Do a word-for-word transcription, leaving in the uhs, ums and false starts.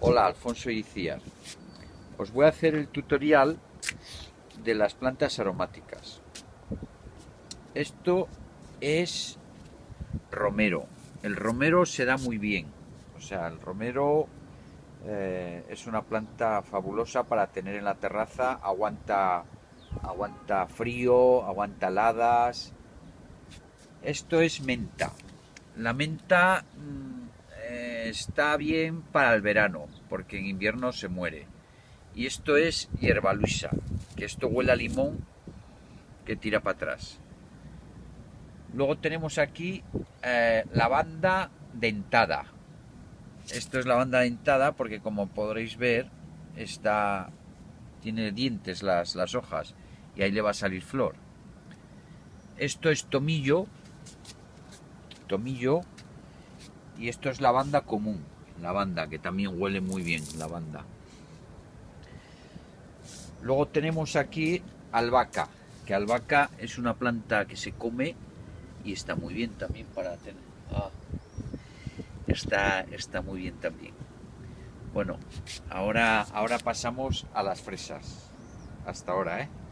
Hola, Alfonso Iciar. Os voy a hacer el tutorial de las plantas aromáticas. Esto es romero. El romero se da muy bien. O sea, el romero eh, es una planta fabulosa para tener en la terraza. Aguanta, aguanta frío, aguanta heladas. Esto es menta. La menta mmm, eh, está bien para el verano, porque en invierno se muere. Y esto es hierba luisa, que esto huele a limón que tira para atrás. Luego tenemos aquí eh, lavanda dentada. Esto es lavanda dentada porque, como podréis ver, está, tiene dientes las, las hojas y ahí le va a salir flor. Esto es tomillo, tomillo y esto es lavanda común, lavanda que también huele muy bien, lavanda. Luego tenemos aquí albahaca, que albahaca es una planta que se come y está muy bien también para tener. Ah, está, está muy bien también. Bueno, ahora, ahora pasamos a las fresas. Hasta ahora, ¿eh?